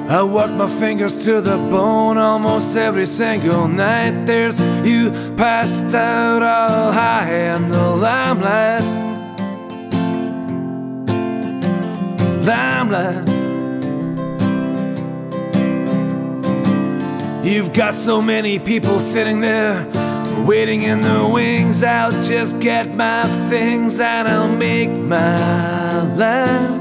I work my fingers to the bone almost every single night. There's you passed out all high in the limelight. Limelight. You've got so many people sitting there waiting in the wings. I'll just get my things and I'll make my land.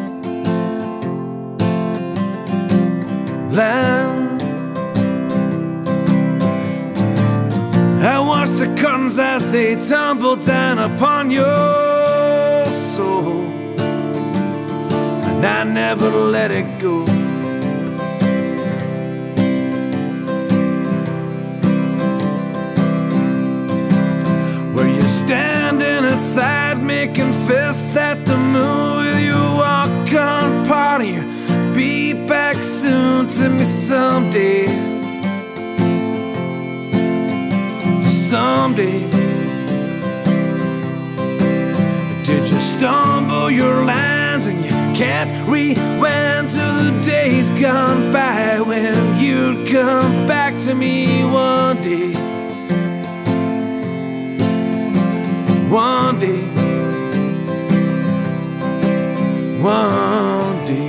I watch the curtains as they tumble down upon your soul, and I never let it go. Where you're standing aside making fists at the moon with your walk-on party. Be back soon to me someday. Someday. Did you stumble your lines and you can't rewind to the days gone by when you'd come back to me one day? One day. One day.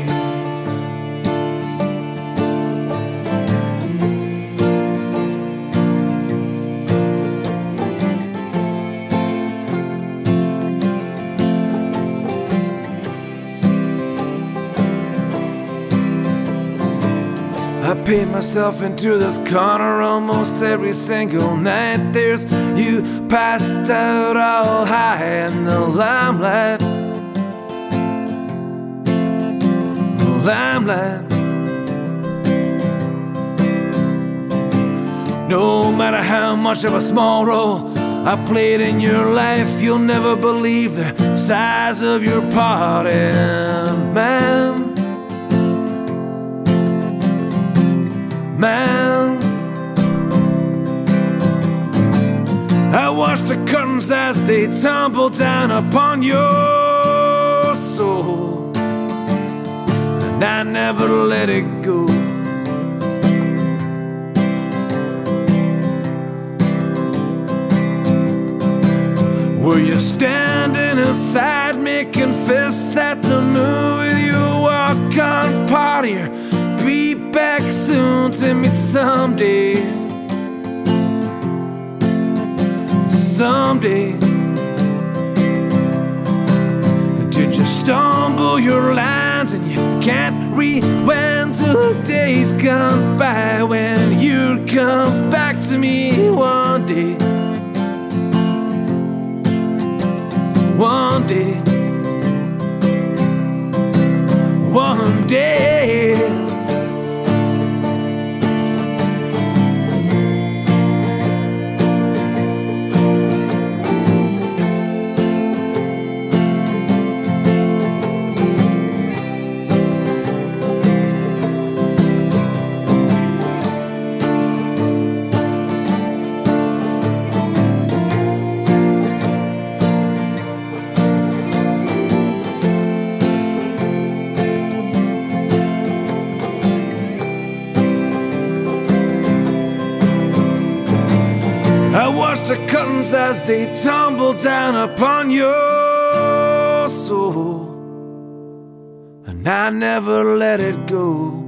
I paint myself into this corner almost every single night. There's you passed out all high in the limelight. Limelight. No matter how much of a small role I played in your life, you'll never believe the size of your part in mine. Man, I watch the curtains as they tumble down upon your soul, and I never let it go. Were you standing aside making fists at the moon with your walk-on party? Be back soon to me someday. Someday. Did you stumble your lines and you can't rewind to the days gone by when you'd come back to me one day? One day. One day. I watch the curtains as they tumble down upon your soul, and I never let it go.